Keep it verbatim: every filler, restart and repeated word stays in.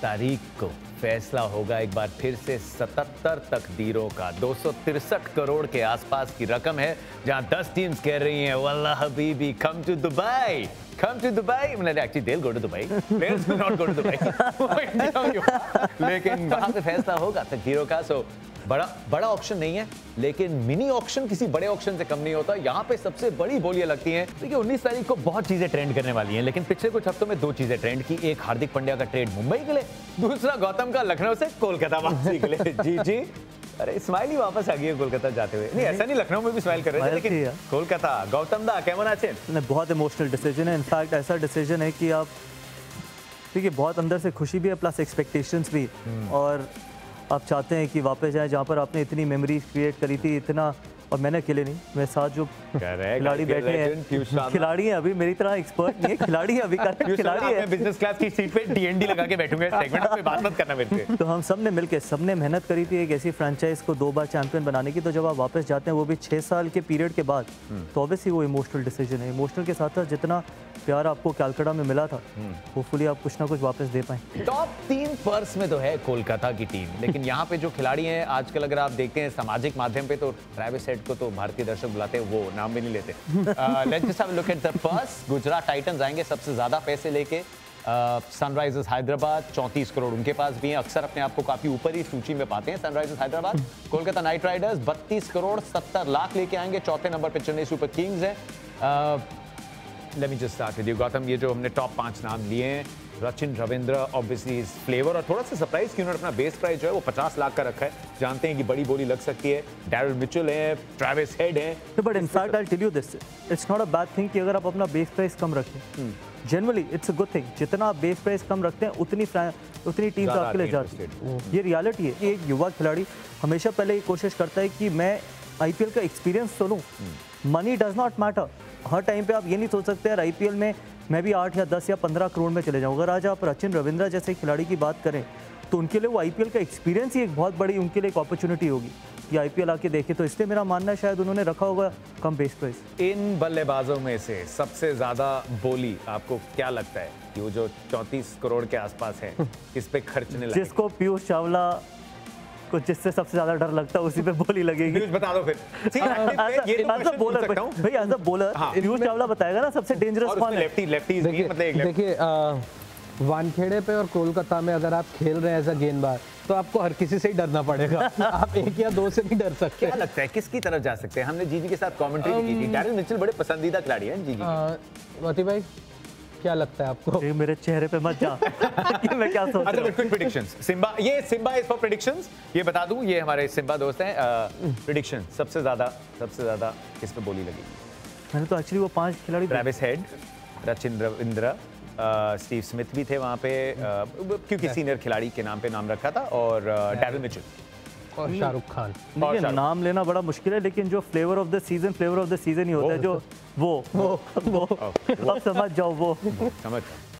तारीख को फैसला होगा एक बार फिर से सतहत्तर तकदीरों का। दो सौ तिरसठ करोड़ के आसपास की रकम है, जहां दस टीम्स कह रही हैं वल्लाह हबीबी come to Dubai, come to Dubai. मैंने actually they'll go to Dubai, players will not go to Dubai। लेकिन वहां पे फैसला होगा तकदीरों का। सो बड़ा बड़ा ऑक्शन नहीं है, लेकिन मिनी ऑक्शन किसी बड़े ऑक्शन से कम नहीं होता। यहाँ पे सबसे बड़ी बोलियां लगती हैं। देखिए उन्नीस तारीख को बहुत चीजें ट्रेंड करने वाली हैं, लेकिन पिछले कुछ हफ्तों में दो चीजें ट्रेंड की। एक हार्दिक पांड्या का ट्रेड मुंबई के लिए, दूसरा गौतम का लखनऊ से कोलकाता वापसी के लिए। जी जी, अरे स्माइल ही वापस आ गई है कोलकाता जाते हुए। नहीं ऐसा नहीं, लखनऊ में भी स्माइल कर रहे थे, लेकिन कोलकाता। गौतम दा कैमन आछेन? बहुत इमोशनल डिसीजन है। इनफैक्ट ऐसा डिसीजन है कि आप देखिए बहुत अंदर से खुशी भी है प्लस एक्सपेक्टेशंस भी, और आप चाहते हैं कि वापस जाएं जहाँ पर आपने इतनी मेमोरीज क्रिएट करी थी इतना। और मैंने अकेले नहीं, मेरे साथ जो खिलाड़ी बैठे हैं, खिलाड़ी हैं, अभी मेरी तरह एक्सपर्ट नहीं है, खिलाड़ी है, अभी खिलाड़ी है। बिजनेस क्लास की सीट पे डीएनडी लगा के बैठूंगा सेगमेंट में, बात मत करना मेरे से। तो हम सब ने मिलकर सबने मेहनत करी थी एक ऐसी फ्रेंचाइज को दो बार चैंपियन बनाने की। तो जब आप वापस जाते हैं वो भी छः साल के पीरियड के बाद, तो ऑब्वियसली वो इमोशनल डिसीजन है। इमोशनल के साथ साथ जितना प्यार आपको कैलकाटा में मिला था, होपफुली आप कुछ ना कुछ वापस दे पाएं। टॉप तीन पर्स में तो है कोलकाता की टीम, लेकिन यहाँ पे जो खिलाड़ी हैं आजकल अगर आप देखते हैं सामाजिक माध्यम पे, तो ट्रेविस हेड को तो भारतीय दर्शक बुलाते हैं, वो नाम भी नहीं लेते। Let's just have a look at the purse. Gujarat Titans आएंगे सबसे ज्यादा पैसे लेके। सनराइजर्स हैदराबाद चौंतीस करोड़ उनके पास भी हैं, अक्सर अपने आप को काफी ऊपर ही सूची में पाते हैं Sunrisers Hyderabad. Kolkata Knight Riders बत्तीस करोड़ सत्तर लाख लेके आएंगे। चौथे नंबर पे चेन्नई सुपर किंग्स है। Let me just start with you Gautam. ये जो हमने टॉप पांच नाम लिए हैं, Rachin Ravindra obviously is flavour, और थोड़ा सा सरप्राइज कि उन्होंने अपना बेस प्राइस जो है वो पचास लाख का रखा है। जानते हैं कि बड़ी बोली लग सकती है। डैरिल मिचेल है, ट्रेविस हेड है। But in fact I will tell you this, it's not a bad thing कि अगर आप अपना बेस प्राइस कम रखें। Generally it's a good thing. जितना आप बेस प्राइस कम रखते हैं उतनी उतनी टीम्स आपके लिए जाती है। ये रियलिटी है कि एक युवा खिलाड़ी हमेशा पहले ये कोशिश करता है कि मैं आईपीएल का एक्सपीरियंस तो लूँ। Money does not matter. हर टाइम पे आप ये नहीं सोच सकते यार आईपीएल में मैं भी आठ या दस या पंद्रह करोड़ में चले जाऊँ। अगर आज आप रचिन रविंद्र जैसे खिलाड़ी की बात करें तो उनके लिए वो आईपीएल का एक्सपीरियंस ही एक बहुत बड़ी उनके लिए एक अपॉर्चुनिटी होगी कि आईपीएल आके देखे। तो इसलिए मेरा मानना है शायद उन्होंने रखा होगा कम बेस प्राइस। इन बल्लेबाजों में से सबसे ज्यादा बोली आपको क्या लगता है कि वो जो चौंतीस करोड़ के आसपास है, इस पे खर्चने लगे? जिसको पीयूष चावला को जिससे सबसे ज्यादा डर लगता है उसी पे बोली लगेगी। बता दो फिर। बॉलर भाई, as a bowler Piyush Chawla बताएगा ना सबसे डेंजरस कौन है। लेफ्टी लेफ्टी मतलब देखिए वानखेड़े पे और कोलकाता में अगर आप खेल रहे हैं एज अ गेंदबाज तो आपको हर किसी से ही डरना पड़ेगा। आप एक या दो से नहीं डर सकते। क्या लगता है किसकी तरफ जा सकते हैं? हमने जीजी के साथ कमेंट्री um, की थी। डैरिल मिचेल बड़े पसंदीदा खिलाड़ी हैं जीजी के। मोती भाई क्या लगता है आपको? मेरे चेहरे पे मत जा। कि मैं क्या सोच रहा हूं। Quick predictions. सिम्बा, ये सिम्बा इज फॉर प्रेडिक्शंस। ये बता दूं, ये हमारे सिम्बा दोस्त हैं। प्रेडिक्शन सबसे ज्यादा सबसे ज्यादा किस पे बोली लगेगी? मैंने तो एक्चुअली वो पांच खिलाड़ी, Travis Head, Rachin Ravindra, Steve Smith भी थे वहां पे, क्योंकि सीनियर खिलाड़ी के नाम पे नाम रखा था, और डैरिल मिचेल और शाहरुख खान। देखिए नाम लेना बड़ा मुश्किल है, लेकिन जो flavour of the season flavour of the season ही होता है, जो वो वो वो अब समझ जाओ, वो समझ